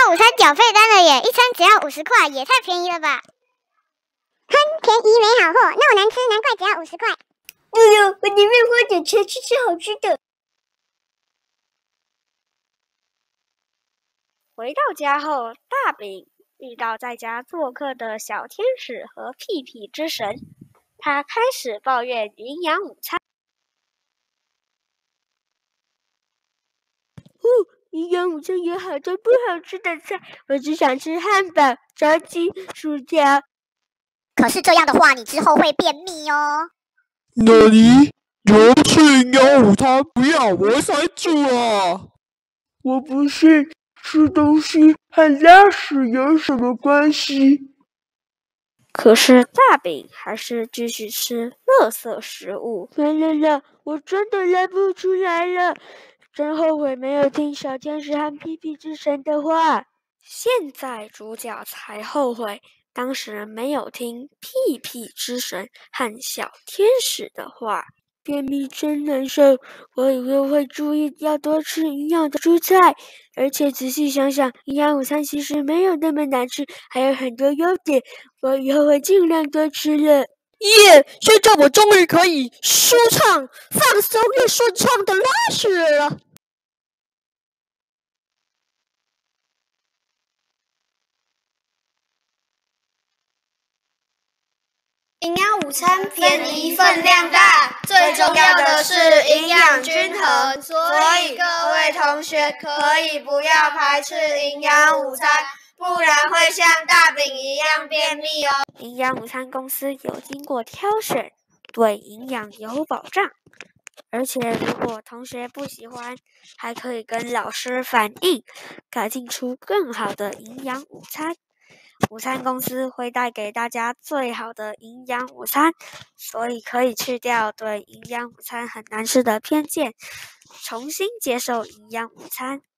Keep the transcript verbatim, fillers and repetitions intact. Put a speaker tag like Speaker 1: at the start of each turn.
Speaker 1: 个午餐缴费单了耶，一餐只要五十块，也太便宜了吧！
Speaker 2: 哼，便宜没好货，那么难吃，难怪只要五十块。
Speaker 3: 对呀，我宁愿花点钱去吃好吃的。
Speaker 4: 回到家后，大饼遇到在家做客的小天使和屁屁之神，他开始抱怨营养午餐。
Speaker 3: 哦，营养午餐有好多不好吃的菜，我只想吃汉堡、炸鸡、薯条。
Speaker 2: 可是这样的话，你之后会便秘哦。
Speaker 5: 那你有吃营养午餐？不要，我塞住了。
Speaker 6: 我不信，吃东西和拉屎有什么关系？
Speaker 4: 可是大饼还是继续吃垃圾食物。
Speaker 3: 完了啦，我真的拉不出来了，真后悔没有听小天使和屁屁之神的话。
Speaker 4: 现在主角才后悔，当时没有听屁屁之神和小天使的话。
Speaker 3: 便秘真难受，我以后会注意要多吃营养的蔬菜，而且仔细想想，营养午餐其实没有那么难吃，还有很多优点，我以后会尽量多吃了。
Speaker 7: 耶！现在我终于可以舒畅、放松又顺畅的拉屎了。
Speaker 8: 营养午餐便宜分量大，最重要的是营养均衡，所以各位同学可以不要排斥营养午餐，不然会像大饼一样便秘哦。
Speaker 4: 营养午餐公司有经过挑选，对营养有保障，而且如果同学不喜欢，还可以跟老师反映，改进出更好的营养午餐。午餐公司会带给大家最好的营养午餐，所以可以去掉对营养午餐很难吃的偏见，重新接受营养午餐。